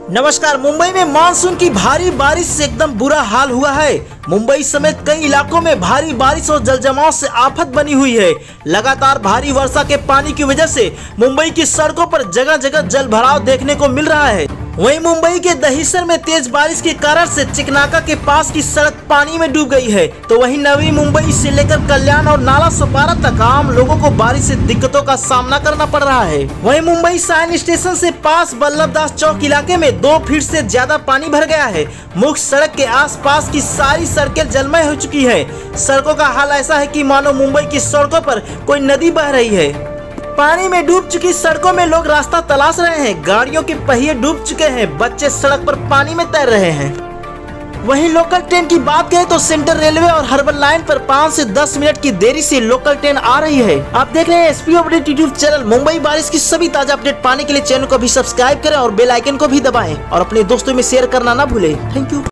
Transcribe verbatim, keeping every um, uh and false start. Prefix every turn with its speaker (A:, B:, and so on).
A: नमस्कार। मुंबई में मानसून की भारी बारिश से एकदम बुरा हाल हुआ है। मुंबई समेत कई इलाकों में भारी बारिश और जलजमाव से आफत बनी हुई है। लगातार भारी वर्षा के पानी की वजह से मुंबई की सड़कों पर जगह जगह जल भराव देखने को मिल रहा है। वहीं मुंबई के दहिसर में तेज बारिश के कारण से चिकनाका के पास की सड़क पानी में डूब गई है। तो वहीं नवी मुंबई से लेकर कल्याण और नाला सोपारा तक आम लोगों को बारिश से दिक्कतों का सामना करना पड़ रहा है। वहीं मुंबई साइन स्टेशन से पास बल्लभदास चौक इलाके में दो फीट से ज्यादा पानी भर गया है। मुख्य सड़क के आसपास की सारी सड़कें जलमय हो चुकी है। सड़कों का हाल ऐसा है कि मानो मुंबई की सड़कों पर कोई नदी बह रही है। पानी में डूब चुकी सड़कों में लोग रास्ता तलाश रहे हैं। गाड़ियों के पहिए डूब चुके हैं। बच्चे सड़क पर पानी में तैर रहे हैं। वहीं लोकल ट्रेन की बात करें तो सेंट्रल रेलवे और हर्बल लाइन पर पाँच से दस मिनट की देरी से लोकल ट्रेन आ रही है। आप देख रहे हैं SP update YouTube channel. Mumbai बारिश की सभी ताजा अपडेट पाने के लिए चैनल को भी सब्सक्राइब करें और बेल आइकन को भी दबाएं और अपने दोस्तों में शेयर करना ना भूलें। Thank you.